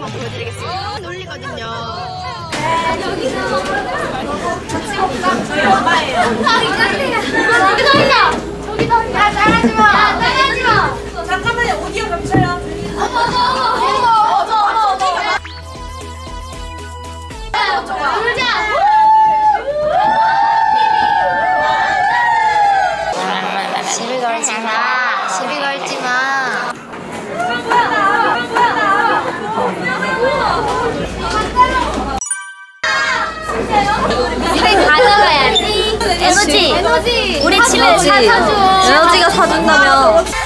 한번 보여드리겠습니다. 놀리거든요. 저희 엄마예요. 저기도 있다. 저기도 있다. 야, 따라하지 마. 야, 따라하지 마. 잠깐만요. 오디오 겹쳐요. 놀자. 시비 걸지 마. 시비 걸지 마. 집에 가져가야지. 에너지. 우리 집에 사줘. 에너지가 사준다며.